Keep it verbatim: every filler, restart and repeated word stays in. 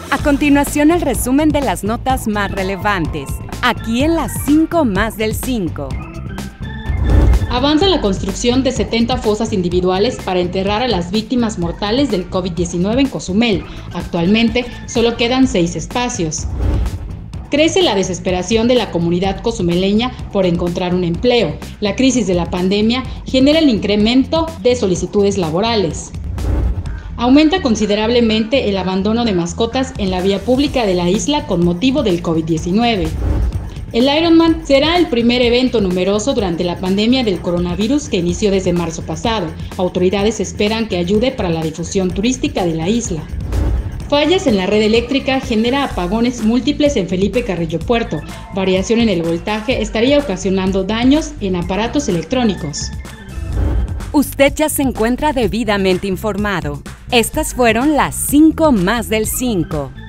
A continuación, el resumen de las notas más relevantes, aquí en las cinco más del cinco. Avanza la construcción de setenta fosas individuales para enterrar a las víctimas mortales del COVID diecinueve en Cozumel. Actualmente solo quedan seis espacios. Crece la desesperación de la comunidad cozumeleña por encontrar un empleo. La crisis de la pandemia genera el incremento de solicitudes laborales. Aumenta considerablemente el abandono de mascotas en la vía pública de la isla con motivo del COVID diecinueve. El Ironman será el primer evento numeroso durante la pandemia del coronavirus que inició desde marzo pasado. Autoridades esperan que ayude para la difusión turística de la isla. Fallas en la red eléctrica genera apagones múltiples en Felipe Carrillo Puerto. Variación en el voltaje estaría ocasionando daños en aparatos electrónicos. Usted ya se encuentra debidamente informado. Estas fueron las cinco más del cinco.